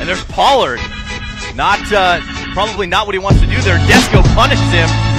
And there's Pollard. Probably not what he wants to do there. Desko punishes him.